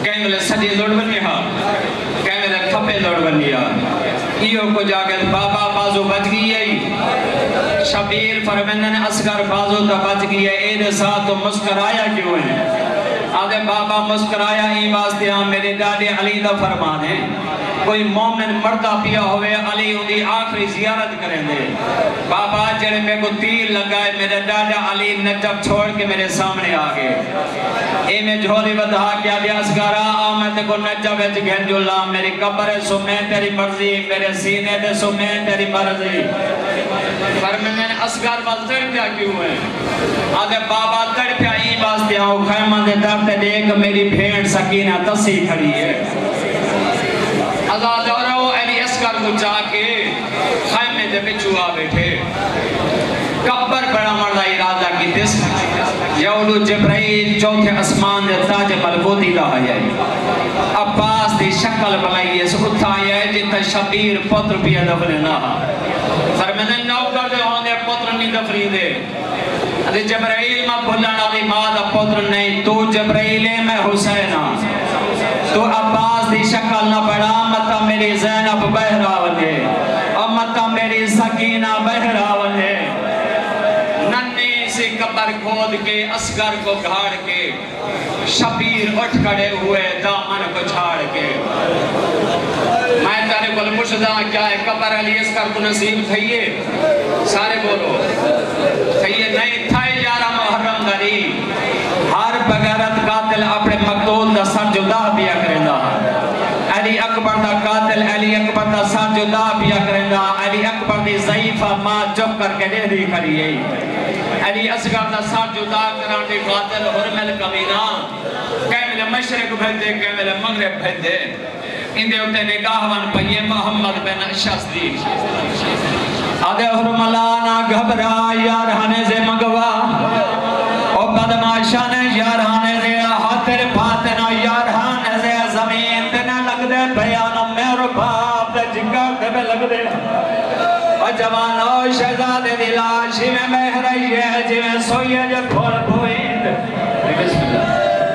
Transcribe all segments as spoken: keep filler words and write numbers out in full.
کہیں ملے سجی لوڑ بنی ہاں کہیں ملے تھپے لوڑ بنی ہاں ایو کو جاگت بابا بازو بچ گئی ہے شبیر فرمندن اسگر بازو تا بچ گئی ہے اید ساتھ تو مسکرایا کیوں ہے آدھے بابا مسکرایا ہی واسطے ہاں میرے ڈاڈے علی دا فرمان ہے کوئی مومن مردہ پیا ہوئے علی اندھی آخری زیارت کریں دے بابا جڑے میں کو تیر لگائے میرے ڈاڈا علی نجب چھوڑ کے میرے سامنے آگے اے میں جھولی بدھا کیا دیا اسگارا آمد کو نجب ہے جگہن جو اللہ میری قبر ہے سو میں تیری مرضی میرے سینے دے سو میں تیری مرضی فرمین اسگار بات تڑ پیا کیوں ہے آدھے بابا تڑ پیا ہی واسطے آؤ خیمہ دے درد دیکھ میری بھیڑ سکینہ تسی کھڑی ہے آزاد اور وہ علی اسکر کو چاہ کے خیمے دے بچوا بیٹھے کبر بڑا مردہ ارادہ کی دس یولو جبرائیل چوتھے اسمان دے تاج ملکوتی رہا ہے عباس دی شکل بلائی ہے سکتا ہے جتا شبیر پتر پیا دفنے نہ فرمانے نوکر دے ہوندے پتر نہیں دفری دے ادھے جبرائیل میں بھلانا دی ماں پتر نہیں تو جبرائیل میں حسینہ تو عباس دی شکل نہ بڑا مطا میری زینب بہراون ہے اور مطا میری سکینہ بہراون ہے ننی سی قبر کھود کے اسگر کو گھاڑ کے شبیر اٹھ کھڑے ہوئے دامن کو چھاڑ کے میں تارے بول مشدہ کیا ہے قبر علی اسگر کو نصیب تھئیے سارے بولو تھئیے نہیں تھائے جارہ محرم دری ہر بغیرت قاتل اپنے مقتول دا سر جدا پیا کریں دا علی اکبر دا قاتل علی اکبر دا سر جدا پیا کریں دا علی اکبر دی ضعیفہ ماں چپ کر کے دے دی کھڑی ہے علی اصغر دا سر جدا کران دی قاتل حرمل کمینہ کہیں ملے مشرق بھیج دے کہیں ملے مغرب بھیج دے ان دے اتے نگاہوان پہیے محمد بن اشاس دی آدھے حرملانا گھبرا یارہانے سے مگوا او بدماشانے یارہانے سے حاتر پاتنا یارہانے سے زمین تینے لگ دے بیانوں میرے باپ دے جنگر دے بے لگ دے اور جوانو شہزاد دلاشی میں بہ رہی ہے جی میں سوئیے جو پھول پوئند بسم اللہ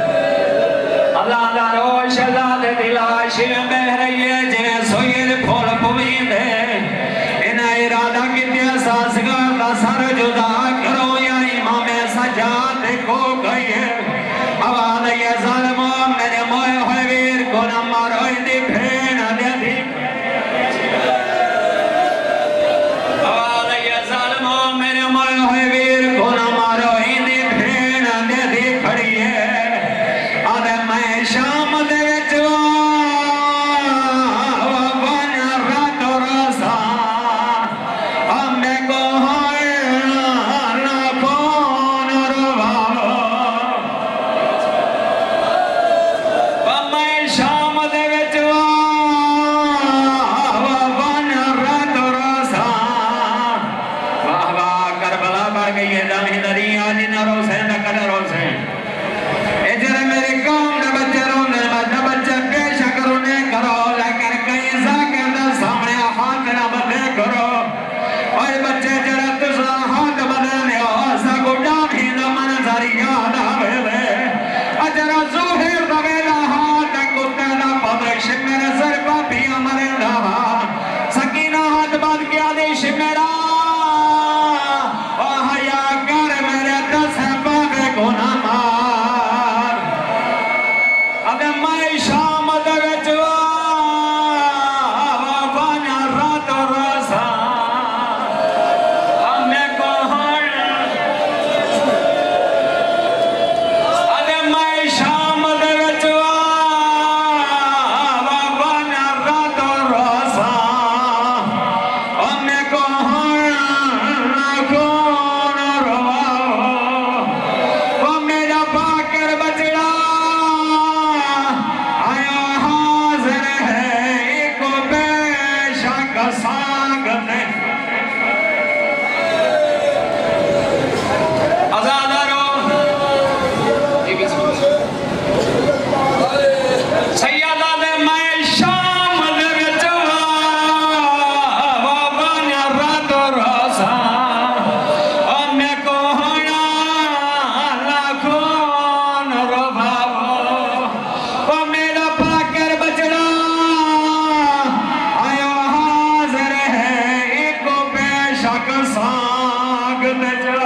اللہ دارو شہزاد دلاشی میں بہ رہی ہے جی میں سوئیے جو پھول پوئند انہیں ارادہ کی دیا ساسگار دا سر جدا کرو یا امام سجاد کو گئی ہے آواز یہ ظالموں میرے موئے ہوئے ویر کو نہ مارو اندھی بھیڑ دے دی آواز یہ ظالموں میرے موئے ہوئے ویر کو نہ مارو اندھی بھیڑ دے دی کھڑی ہے آدھے میں شام دے وچوا وابانا رات و رسا ہمیں کو میں جا